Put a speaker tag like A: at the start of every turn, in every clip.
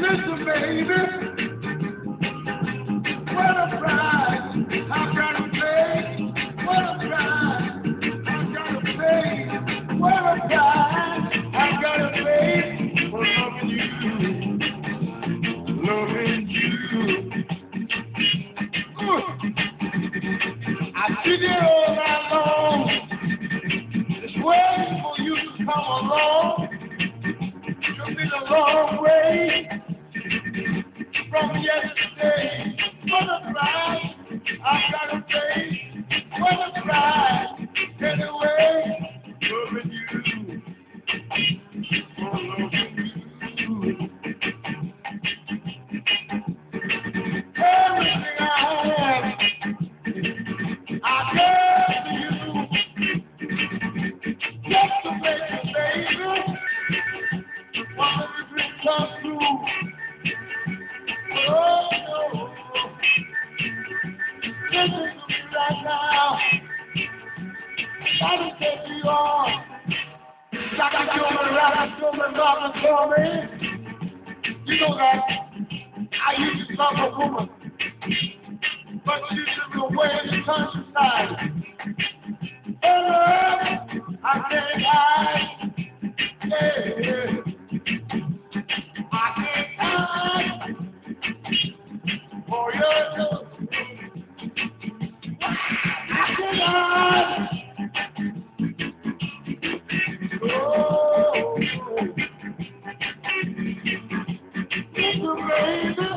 A: Listen, baby, what a price I've got to pay. What a price I've got to pay. What a price I've got to pay for loving you, loving you. I sit here all night long, just waiting for you to come along. You've been a long way from yesterday. What a price I gotta pay. What a price anyway. Loving you, oh, loving you. Everything I have, I gave to you just to make you, baby. One of the dreams come true. Oh, no. Listen to me right now. Gotta take you on. Gotta do my rap, do my mama for me. You know that I used to love a woman, but she took me away in the countryside. Oh, love, I can't hide. Yeah, yeah. I can't hide for your love. I can't hide. Oh, listen, baby,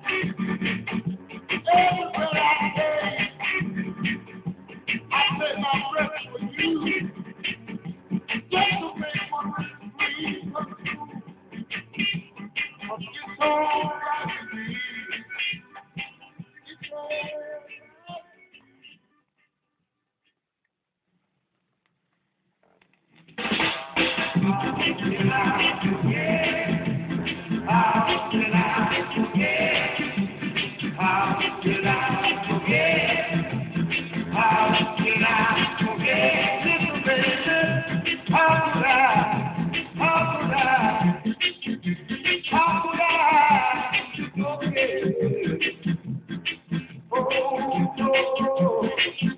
A: everywhere I say, I take my breath for you, just to make one dream come true. It's all right with me. It's all right. How can I forget? How can I forget? How can I forget? Little baby, how could I? How could I? How could I forget? Oh, no.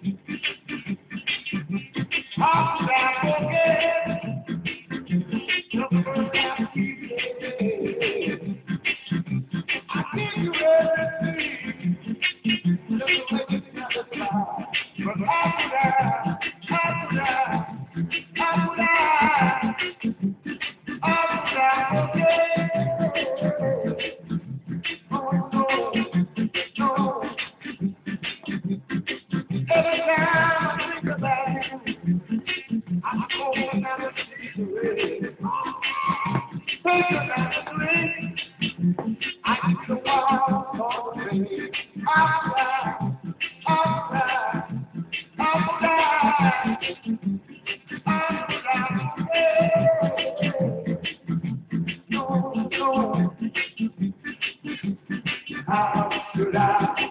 A: How could I forget? The first time we met, I give you everything. Just like it's not a lie. But how could I? How could I? How could I? How could I forget? Oh, no, no. Every time I think about you, I go another cigarette. Think about the drink. I see the wild all the way. I'll cry, I'll cry, I'll cry, I'll cry. No, no. How could I?